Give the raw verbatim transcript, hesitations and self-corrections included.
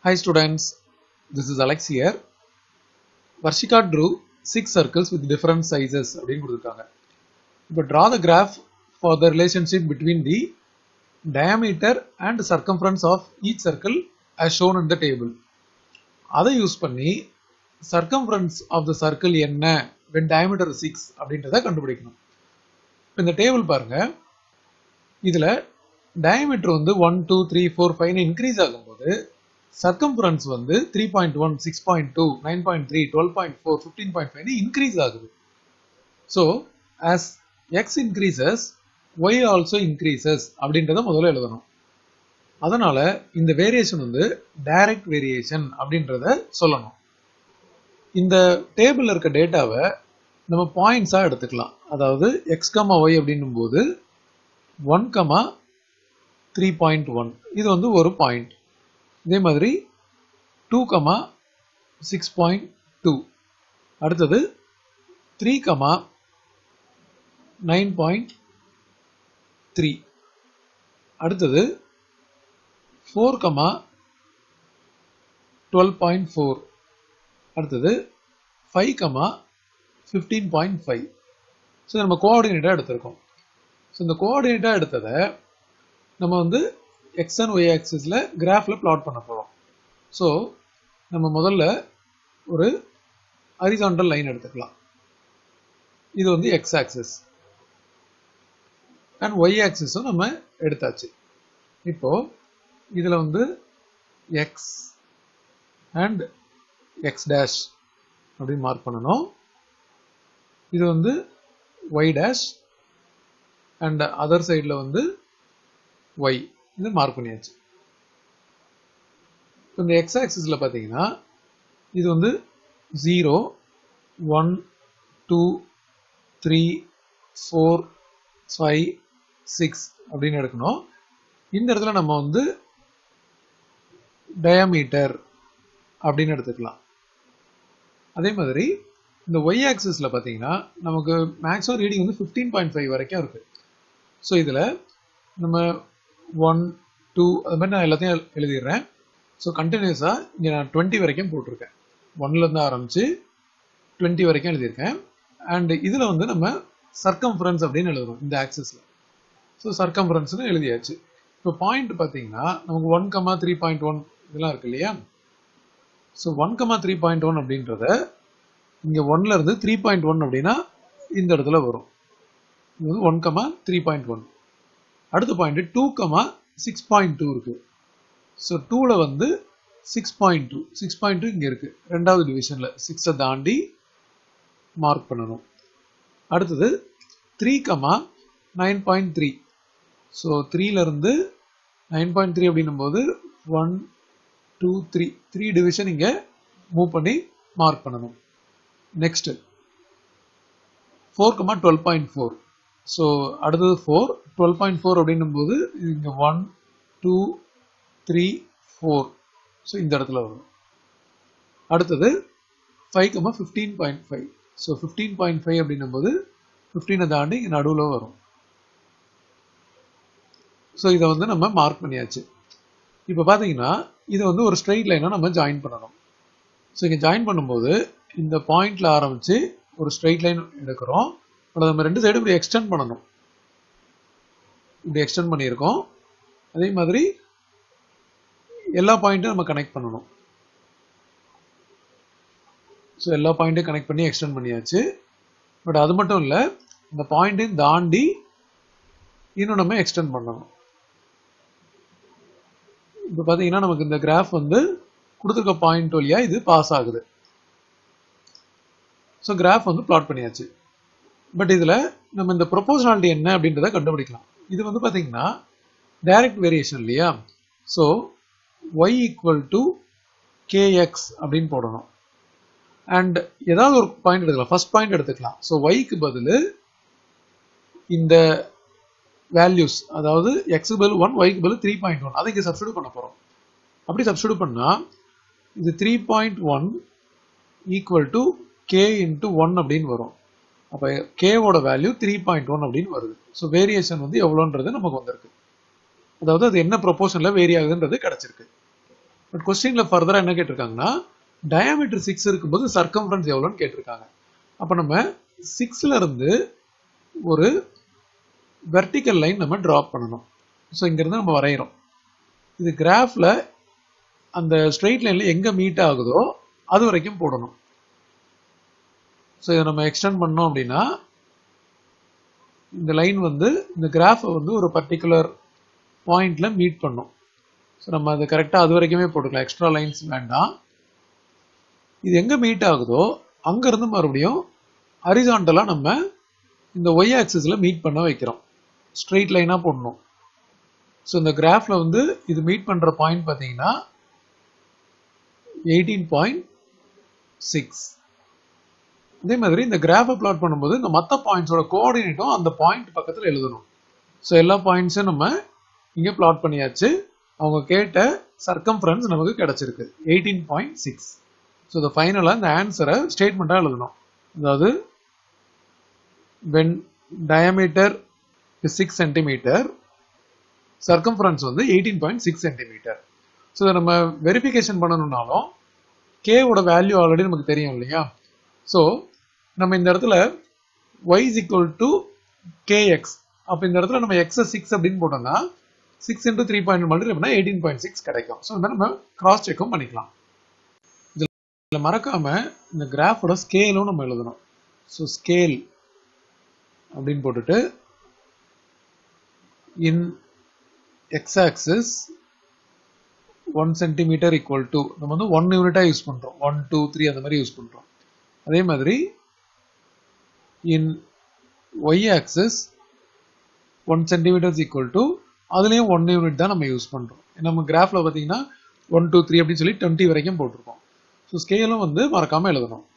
Hi students, this is Alex here. Varshika drew six circles with different sizes. But draw the graph for the relationship between the diameter and circumference of each circle as shown in the table. That use பண்ணி circumference of the circle என்ன when diameter is six அப்படின்றத கண்டுபிடிக்கணும். இந்த table பாருங்க. இதுல diameter வந்து one two three four five increase ஆகும்போது circumference வந்து three point one, six point two, nine point three, twelve point four, fifteen point five increase ஆகுது. So as x increases, y also increases அப்படின்றத முதல்ல எழுதணும். அதனால இந்த variation வந்து direct variation அப்படின்றத சொல்லணும். இந்த டேபிள்ல இருக்க டேட்டாவை நம்ம பாயிண்ட்ஸா எடுத்துக்கலாம். அதாவது x, y அப்படின்னும்போது one, three point one இது வந்து ஒரு பாயிண்ட். இதே மாதிரி two, six point two அடுத்தது three, nine point three அடுத்தது four, twelve point four அடுத்தது five, fifteen point five. So நம்ம கோஆர்டினேட்டாக எடுத்திருக்கோம். ஸோ இந்த கோஆர்டினேட்டாக எடுத்ததை நம்ம வந்து x and y ஆக்சிஸில் கிராஃபில் பிளாட் பண்ண போகிறோம். ஸோ நம்ம முதல்ல ஒரு ஹரிசாண்டல் லைன் எடுத்துக்கலாம். இது வந்து x ஆக்சிஸ் அண்ட் y ஆக்சிஸும் நம்ம எடுத்தாச்சு. இப்போ இதில் வந்து x அண்ட் x டேஷ் அப்படின்னு மார்க் பண்ணணும். இது வந்து y டேஷ் அண்ட் அதர் சைடில் வந்து y இது மார்க் பண்ணியாச்சு. இந்த x ஆக்சிஸ்ல பார்த்தீங்கன்னா இது வந்து zero, one, two, three, four, five, six அப்படின்னு எடுக்கணும். இந்த இடத்துல நம்ம வந்து டயாமீட்டர் அப்படின்னு எடுத்துக்கலாம். அதே மாதிரி இந்த y ஆக்சிஸ்ல பார்த்தீங்கன்னா நமக்கு மேக்ஸிமம் ரீடிங் வந்து fifteen point five வரைக்கும் இருக்கு. ஸோ இதில் நம்ம ஒன் டூ அது மாதிரி நான் எல்லாத்தையும் எழுதிடுறேன். ஸோ கண்டினியூஸாக இங்கே நான் டுவெண்ட்டி வரைக்கும் போட்டிருக்கேன். ஒன்லேருந்து ஆரம்பித்து டுவெண்ட்டி வரைக்கும் எழுதியிருக்கேன். அண்ட் இதில் வந்து நம்ம சர்க்கம்ஃபரன்ஸ் அப்படின்னு எழுதுறோம் இந்த ஆக்சிஸில். ஸோ சர்க்கம்ஃபரன்ஸ்னு எழுதியாச்சு. இப்போ பாயிண்ட் பார்த்தீங்கன்னா நமக்கு one comma three point one இதெல்லாம் இருக்கு இல்லையா? So one comma three point one அப்படின்றத இங்கே ஒன்ல இருந்து த்ரீ பாயிண்ட் ஒன் அப்படின்னா இந்த இடத்துல வரும். இது வந்து one comma three point one. அடுத்த point two comma six point two இருக்கு. ஸோ டூவில் வந்து six point two six point two இங்கே இருக்கு. ரெண்டாவது டிவிஷனில் சிக்ஸை தாண்டி மார்க் பண்ணணும். அடுத்தது three comma nine point three. So த்ரீலேருந்து நைன் பாயிண்ட் த்ரீ அப்படின்னும் போது one two three three division இங்கே மூவ் பண்ணி மார்க் பண்ணணும். Next four comma twelve point four. So அடுத்தது ஃபோர், டுவெல் பாயிண்ட் ஃபோர் அப்படின்னும் போது இங்கே one two three four. So இந்த இடத்துல வரும். அடுத்தது five comma fifteen point five. So fifteen point five அப்படின்னும் போது ஃபிஃப்டீனை தாண்டி இங்கே நடுவில் வரும். ஸோ இதை வந்து நம்ம மார்க் பண்ணியாச்சு. இப்போ பார்த்தீங்கன்னா இதை வந்து ஒரு ஸ்ட்ரெயிட் லைனாக நம்ம ஜாயின் பண்ணணும். ஸோ இங்கே ஜாயின் பண்ணும்போது இந்த பாயிண்ட்ல ஆரம்பிச்சு ஒரு ஸ்ட்ரெயிட் லைன் எடுக்கிறோம். அதை நம்ம ரெண்டு சைடும் இப்படி எக்ஸ்டெண்ட் பண்ணணும். இப்படி எக்ஸ்டெண்ட் பண்ணியிருக்கோம். அதே மாதிரி எல்லா பாயிண்ட்டும் நம்ம கனெக்ட் பண்ணணும். ஸோ எல்லா பாயிண்ட்டும் கனெக்ட் பண்ணி எக்ஸ்டெண்ட் பண்ணியாச்சு. பட் அது மட்டும் இல்லை, இந்த பாயிண்ட்டையும் தாண்டி இன்னும் நம்ம எக்ஸ்டெண்ட் பண்ணணும். இப்போ பார்த்தீங்கன்னா நமக்கு இந்த கிராஃப் வந்து கொடுத்துருக்க பாயிண்ட் வழியா இது பாஸ் ஆகுது. ஸோ கிராஃப் வந்து பிளாட் பண்ணியாச்சு. பட் இதில் நம்ம இந்த ப்ரொபோஷனாலிட்டி என்ன அப்படின்றத கண்டுபிடிக்கலாம். இது வந்து பார்த்தீங்கன்னா டைரக்ட் வேரியேஷன் இல்லையா? So y equal to k x அப்படின்னு போடணும். அண்ட் ஏதாவது ஒரு பாயிண்ட் எடுக்கலாம். ஃபர்ஸ்ட் பாயிண்ட் எடுத்துக்கலாம். ஸோ ஒய்க்கு பதில் இந்த வேல்யூஸ், அதாவது எக்ஸுக்கு பதில் ஒன், ஒய்க்கு பதில் த்ரீ பாயிண்ட் ஒன் அதை இங்கே சப்ஸ்டியூட் பண்ண போகிறோம். அப்படி சப்ஸ்டியூட் பண்ணால் இது three point one equal to k into one அப்படின்னு வரும். அப்போ கேவோட வேல்யூ த்ரீ பாயிண்ட் ஒன் அப்படின்னு வருது. ஸோ வேரியேஷன் வந்து எவ்வளோன்றது நமக்கு வந்திருக்கு. அதாவது அது என்ன ப்ரொபோர்ஷனில் வேரி ஆகுதுன்றது கிடைச்சிருக்கு. பட் கொஸ்டின்ல ஃபர்தரா என்ன கேட்டிருக்காங்கன்னா டயாமீட்டர் சிக்ஸ் இருக்கும்போது சர்க்கம்ஃபரன்ஸ் எவ்வளோன்னு கேட்டிருக்காங்க. அப்போ நம்ம சிக்ஸ்ல இருந்து ஒரு வெர்டிக்கல் லைன் நம்ம டிராப் பண்ணணும். ஸோ இங்கிருந்து நம்ம வரைகிறோம். இது கிராஃப்ல அந்த ஸ்ட்ரெயிட் லைன்ல எங்க மீட் ஆகுதோ அது வரைக்கும் போடணும். ஸோ இதை நம்ம எக்ஸ்டெண்ட் பண்ணோம் அப்படின்னா இந்த லைன் வந்து இந்த கிராஃபை வந்து ஒரு பர்டிகுலர் பாயிண்ட்ல மீட் பண்ணும். ஸோ நம்ம அது கரெக்டாக அது வரைக்குமே போட்டுக்கலாம், எக்ஸ்ட்ரா லைன்ஸ் வேண்டாம். இது எங்க மீட் ஆகுதோ அங்கிருந்து மறுபடியும் ஹரிசாண்டலா நம்ம இந்த ஒய் ஆக்சிஸ்ல மீட் பண்ண வைக்கிறோம். ஸ்ட்ரெயிட் லைனா போடணும். ஸோ இந்த கிராஃப்ல வந்து இது மீட் பண்ற பாயிண்ட் பார்த்தீங்கன்னா எயிட்டீன் பாயிண்ட் சிக்ஸ். அதே மாதிரி இந்த கிராஃபை பிளாட் பண்ணும்போது இந்த மற்ற பாயிண்ட்ஸோட கோஆர்டினேட்டும் அந்த பாயிண்ட் பக்கத்தில் எழுதணும். ஸோ எல்லா பாயிண்ட்ஸும் நம்ம இங்கே பிளாட் பண்ணியாச்சு. அவங்க கேட்ட சர்க்கம்ஃபரன்ஸ் நமக்கு கிடைச்சிருக்கு எயிட்டீன் பாயிண்ட் சிக்ஸ். ஸோ இந்த ஃபைனலாக இந்த ஆன்சரை ஸ்டேட்மெண்ட்டாக எழுதணும். அதாவது when diameter is six centimeter, circumference வந்து eighteen point six centimeter. So இதை நம்ம வெரிஃபிகேஷன் பண்ணணும்னாலும் k ஓட வேல்யூ ஆல்ரெடி நமக்கு தெரியும் இல்லையா. ஸோ நம்ம இந்த இடத்துல y is equal to kx. அப்போ இந்த இடத்துல நம்ம x சிக்ஸ் அப்படின்னு போட்டோம்னா six into three point multiply பண்ணா எயிட்டீன் பாயிண்ட் சிக்ஸ் கிடைக்கும். ஸோ இந்த நம்ம கிராஸ் செக்கும் பண்ணிக்கலாம். இதில் மறக்காம இந்த கிராஃபோட ஸ்கேலும் நம்ம எழுதணும். ஸோ ஸ்கேல் அப்படின்னு போட்டுட்டு in x-axis one centimeter equal to நம்ம வந்து one யூனிட்டா யூஸ் பண்றோம், one two three அந்த மாதிரி யூஸ் பண்றோம். அதே மாதிரி in y-axis one centimeter is equal to அதுலயும் one யூனிட் தான் நம்ம யூஸ் பண்றோம். நம்ம கிராஃப்ல பாத்தீங்கன்னா one two three அப்படின்னு சொல்லி twenty வரைக்கும் போட்டிருக்கோம். ஸோ ஸ்கேலும் வந்து மறக்காம எழுதணும்.